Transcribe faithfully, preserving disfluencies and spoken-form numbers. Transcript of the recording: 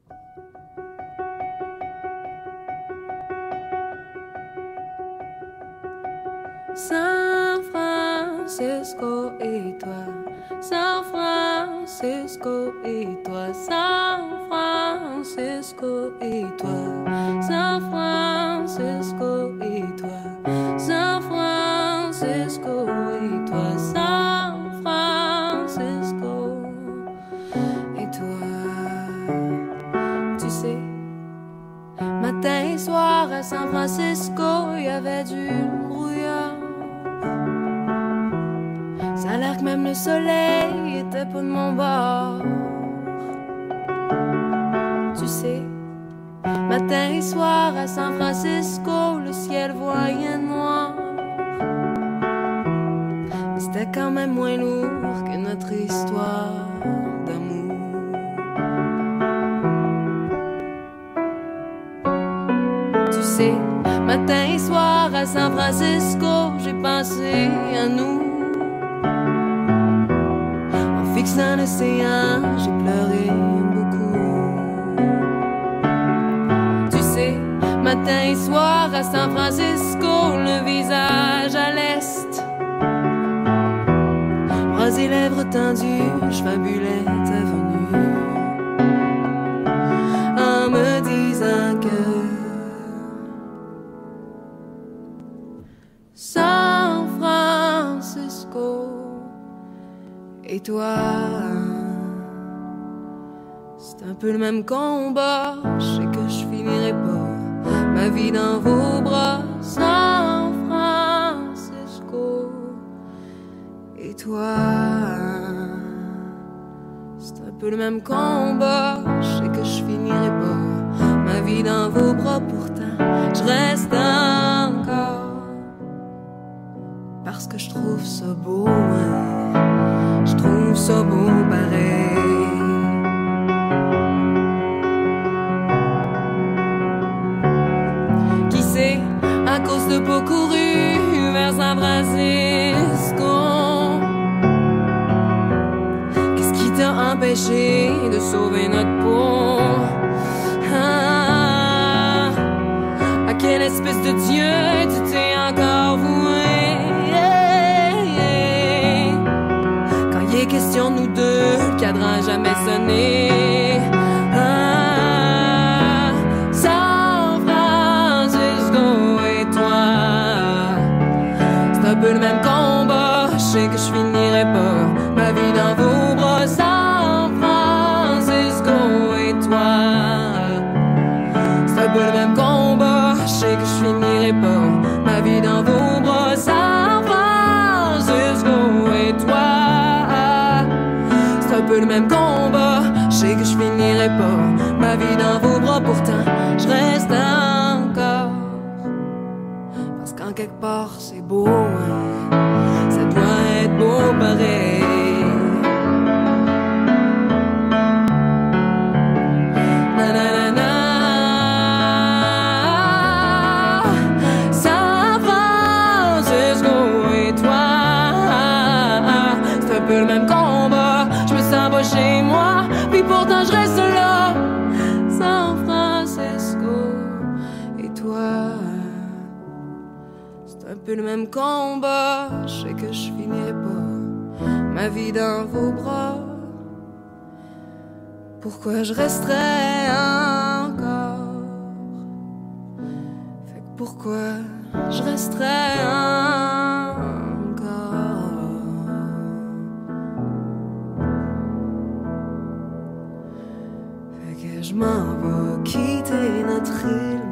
San Francisco et toi, San Francisco et toi, San Francisco et toi, San Francisco et toi, San Francisco et toi, San Francisco et toi. Tu sais, matin et soir à San Francisco, il y avait du brouillard. Ça a l'air que même le soleil était pas de mon bord. Tu sais, matin et soir à San Francisco, le ciel voyait noir. Mais c'était quand même moins lourd que notre histoire d'amour. Tu sais, matin et soir à San Francisco, j'ai pensé à nous. Fixant l'océan, j'ai pleuré beaucoup. Tu sais, matin et soir à San Francisco, le visage à l'est. Bras et lèvres tendues, je fabulais ta venue. En me disant que San Francisco et toi, c'est un peu le même combat. Je sais que je finirai pas ma vie dans vos bras. San Francisco et toi, c'est un peu le même combat. Je sais que je finirai pas ma vie dans vos bras. Pourtant, je reste encore parce que je trouve ça beau. Hein. Je trouve ça beau pareil. Qui sait, à cause de pas couru vers San Francisco, qu'est-ce qui t'a empêché de sauver notre peau? Ah, à quelle espèce de Dieu tu t'es encore voué? Question de nous deux, le cadran a jamais sonné. Ah, San Francisco et toi, c'est un peu le même combat. Je sais que je finirai pas ma vie dans vos bras. San Francisco et toi, c'est un peu le même combat. Je sais que je finirai pas ma vie dans vos bras. San Francisco et toi, un peu le même combat. Je sais que je finirai pas ma vie dans vos bras. Pourtant, je reste encore parce qu'en quelque part c'est beau, hein. Ça doit être beau pareil. Na-na-na-na. San Francisco et toi, c'est un peu le même combat. Pas chez moi, puis pourtant je reste là. San Francisco et toi, c'est un peu le même combat. Je sais que je finirai pas ma vie dans vos bras. Pourquoi je resterais encore? Fait que pourquoi je resterais encore? Je m'en vais quitter notre île.